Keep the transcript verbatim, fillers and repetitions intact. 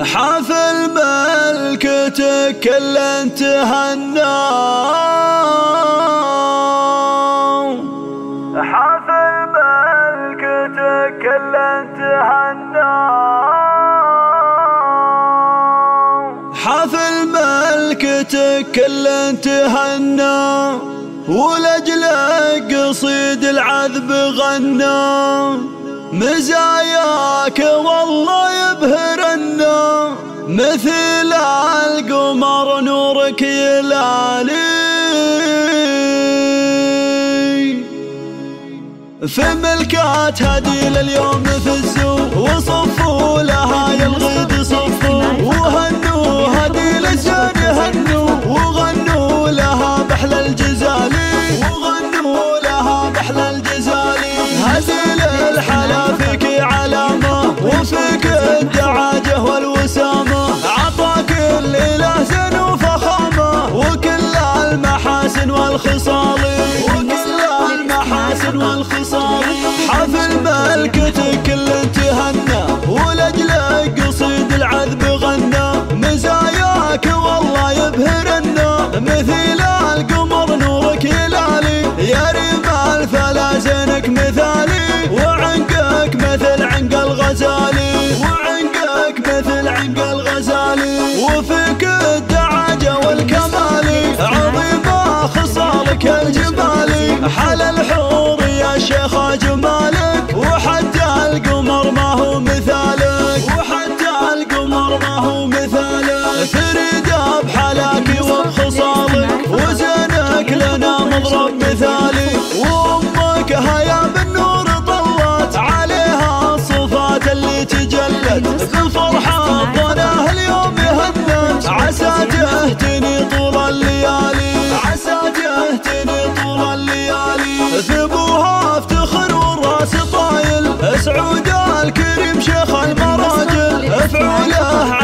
حافل ملكتك كل تهنى، حافل ملكتك كل تهنى، حافل ملكتك كل تهنى، ولأجلك قصيد العذب غنى. مزاياك والله يبهرنا، مثل القمر نورك يلالي. في ملكات هدي لليوم فزوا، وصفوا لها يا الغد صفوا، وهنوا هدي للزين هنوا، وغنوا لها بحل الجزالي، وغنوا لها بحل الجزالي. هدي للحلا فيك علامة، وفيك الدعاجة والوسامة، عطاك الإله زين وفخامة، وكل المحاسن والخصال، وكل المحاسن والخصال. حافل ملكتك كل تهنى، ولأجلك قصيد العذب غنى. مزاياك والله يبهرنا، مثل القمر نورك يلالي. يا رمال فلا زينك مثالي، وعنقك مثل عنق الغزالي، وعنقك مثل عنق الغزالي. وفيك الدعاجة والكمالي، عظيمة خصالك الجمالي. حل الحور يا شيخ جمالك، وحتى القمر ما هو مثالك، وحتى القمر ما هو مثالك. فريدة بحلاك وبخصالك، وزينك لنا مضرب مثالي. وأمك هيا بالنور طلت عليها الصفات اللي تجلت، بالفرحة ظناه اليوم يهنت. عسى تهتني طول الليالي، عسى تهتني طول الليالي. ثبوها افتخر والراس طايل، سعود الكريم شيخ المراجل. افعوا له